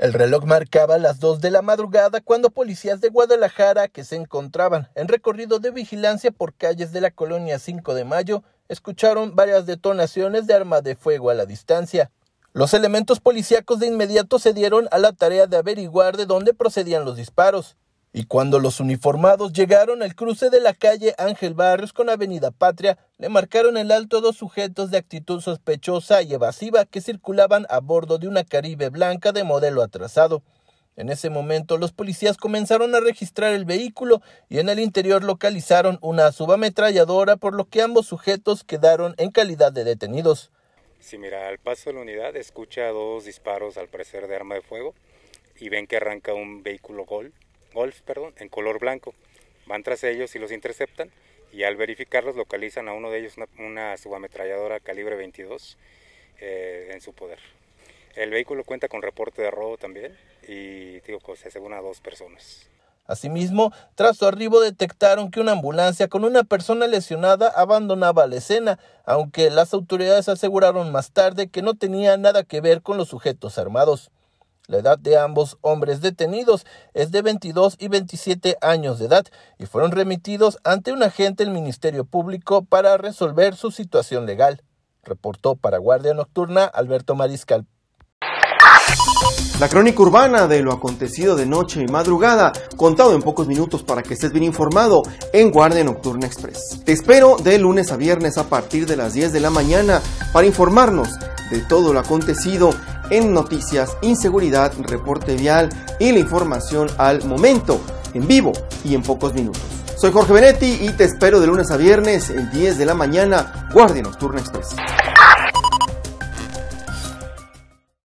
El reloj marcaba las 2 de la madrugada cuando policías de Guadalajara, que se encontraban en recorrido de vigilancia por calles de la colonia 5 de Mayo, escucharon varias detonaciones de arma de fuego a la distancia. Los elementos policíacos de inmediato se dieron a la tarea de averiguar de dónde procedían los disparos. Y cuando los uniformados llegaron al cruce de la calle Ángel Barrios con Avenida Patria, le marcaron el alto a 2 sujetos de actitud sospechosa y evasiva que circulaban a bordo de una Caribe blanca de modelo atrasado. En ese momento, los policías comenzaron a registrar el vehículo y en el interior localizaron una subametralladora, por lo que ambos sujetos quedaron en calidad de detenidos. Sí, mira, al paso de la unidad escucha 2 disparos al parecer de arma de fuego y ven que arranca un vehículo Golf, en color blanco. Van tras ellos y los interceptan, y al verificarlos localizan a uno de ellos una subametralladora calibre 22 en su poder. El vehículo cuenta con reporte de robo también y se asegura a 2 personas. Asimismo, tras su arribo detectaron que una ambulancia con una persona lesionada abandonaba la escena, aunque las autoridades aseguraron más tarde que no tenía nada que ver con los sujetos armados. La edad de ambos hombres detenidos es de 22 y 27 años de edad y fueron remitidos ante un agente del Ministerio Público para resolver su situación legal. Reportó para Guardia Nocturna Alberto Mariscal. La crónica urbana de lo acontecido de noche y madrugada, contado en pocos minutos para que estés bien informado en Guardia Nocturna Express. Te espero de lunes a viernes a partir de las 10 de la mañana para informarnos de todo lo acontecido en noticias, inseguridad, reporte vial y la información al momento, en vivo y en pocos minutos. Soy Jorge Benetti y te espero de lunes a viernes en 10 de la mañana, Guardia Nocturna Express.